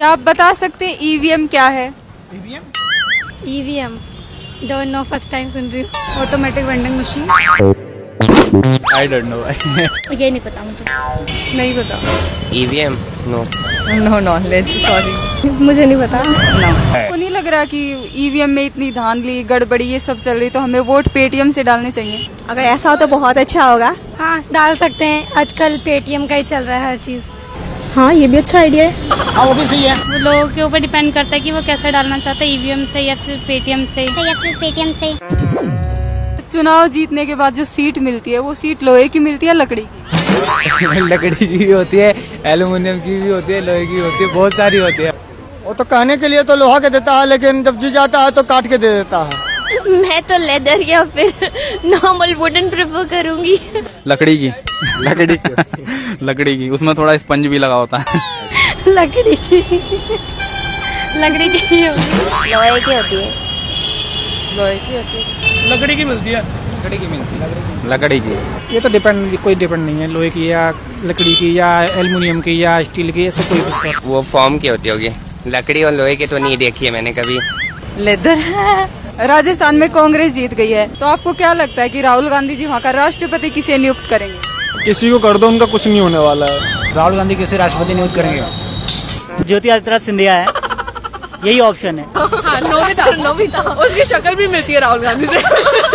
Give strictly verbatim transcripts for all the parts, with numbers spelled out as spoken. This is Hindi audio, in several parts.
आप बता सकते हैं ईवीएम क्या है? EVM EVM don't know, first time सुन रही हूँ। Automatic vending machine. I don't know. ये नहीं पता मुझे, नहीं पता। EVM no no knowledge, sorry, मुझे नहीं पता। आपको नहीं लग रहा कि ईवीएम में इतनी धांधली गड़बड़ी ये सब चल रही, तो हमें वोट पेटीएम से डालने चाहिए? अगर ऐसा हो तो बहुत अच्छा होगा। हाँ, डाल सकते हैं, आजकल पेटीएम का ही चल रहा है हर चीज। हाँ, ये भी अच्छा आइडिया है। हाँ, वो भी सही है। वो लोगों के ऊपर डिपेंड करता है कि वो कैसे डालना चाहते हैं, ईवीएम से या फिर पेटीएम से या फिर पेटीएम से। चुनाव जीतने के बाद जो सीट मिलती है वो सीट लोहे की मिलती है लकड़ी की? लकड़ी की भी होती है, एल्युमिनियम की भी होती है, लोहे की होती है, बहुत सारी होती है। वो तो कहने के लिए तो लोहा के देता है, लेकिन जब जी जाता है तो काट के दे देता है। मैं तो लेदर या फिर नॉर्मल वुडन प्रेफर करूंगी। लकड़ी की लकड़ी की लकड़ी की, उसमें थोड़ा स्पंज भी लगा होता है। लकड़ी की लकड़ी की लोहे की होती है। लोहे की होती है। लकड़ी की मिलती है। लकड़ी की मिलती है, लकड़ी की। ये तो डिपेंड, कोई डिपेंड नहीं है, लोहे की या लकड़ी की या एल्युमिनियम की या स्टील की, ऐसे कोई। वो फॉर्म की होती होगी, लकड़ी और लोहे की तो नहीं देखी है मैंने कभी। लेदर। राजस्थान में कांग्रेस जीत गई है, तो आपको क्या लगता है कि राहुल गांधी जी वहाँ का राष्ट्रपति किसे नियुक्त करेंगे? किसी को कर दो, उनका कुछ नहीं होने वाला है। राहुल गांधी किसे राष्ट्रपति नियुक्त करेंगे? ज्योति आदित्यनाथ सिंधिया है, यही ऑप्शन है। हाँ, नोबिता, नोबिता। उसकी शक्ल भी मिलती है राहुल गांधी से।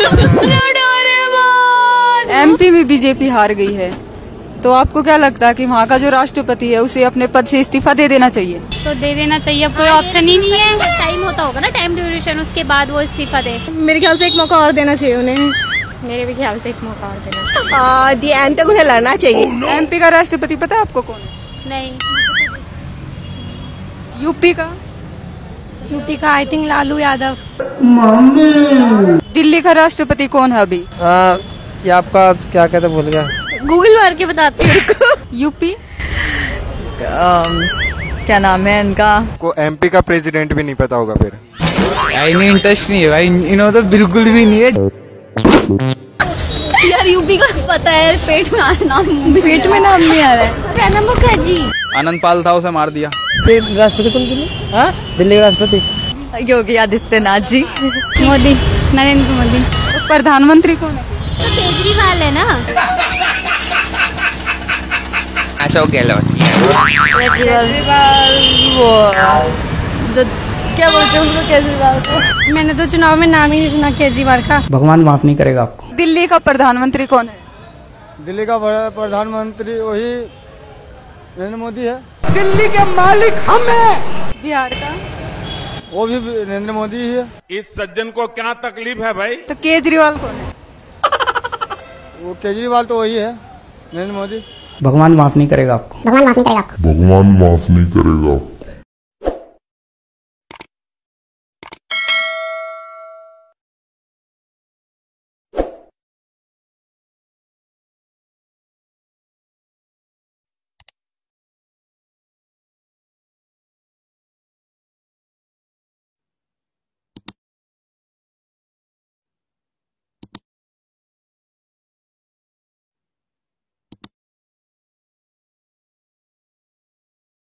एमपी में बीजेपी हार गई है, तो आपको क्या लगता है कि वहाँ का जो राष्ट्रपति है उसे अपने पद से इस्तीफा दे देना चाहिए? तो दे देना चाहिए, कोई ऑप्शन ही नहीं है। टाइम होता होगा ना, टाइम ड्यूरेशन, उसके बाद वो इस्तीफा दे। मेरे ख्याल से एक मौका और देना चाहिए उन्हें। मेरे भी ख्याल से एक मौका और देना चाहिए। दी एंड तक उन्हें लड़ना चाहिए। एमपी का राष्ट्रपति पता है आपको कौन है? नहीं। यूपी का? यूपी का आई थिंक लालू यादव। दिल्ली का राष्ट्रपति कौन है अभी? आ, ये आपका क्या कहते भूल गया। गूगल मार के बताती हूँ। यूपी क्या नाम है इनका? को एमपी का प्रेसिडेंट भी नहीं पता होगा फिर। इन्हें इंटरेस्ट नहीं है भाई, इन्हों तो बिल्कुल भी नहीं है। यार यूपी का पता है, पेट में नाम पेट में नाम नहीं आ रहा है। प्रणब मुखर्जी। आनंद पाल था, उसे मार दिया। राष्ट्रपति कौन दिल्ली? हाँ, दिल्ली का राष्ट्रपति योगी आदित्यनाथ जी। मोदी, नरेंद्र मोदी। तो प्रधानमंत्री कौन है? तो केजरीवाल है ना। अशोक गहलोत। केजरीवाल वो जो क्या बोलते हैं उसको, केजरीवाल को। मैंने तो चुनाव में नाम ही नहीं सुना केजरीवाल का। भगवान माफ नहीं करेगा आपको। दिल्ली का प्रधानमंत्री कौन है? दिल्ली का प्रधानमंत्री वही नरेंद्र मोदी है। दिल्ली के मालिक हम हैं। बिहार का? वो भी नरेंद्र मोदी ही है। इस सज्जन को क्या तकलीफ है भाई? तो केजरीवाल कौन है? वो केजरीवाल तो वही है, नरेंद्र मोदी। भगवान माफ नहीं करेगा आपको। भगवान माफ नहीं करेगा आपको। भगवान माफ नहीं करेगा।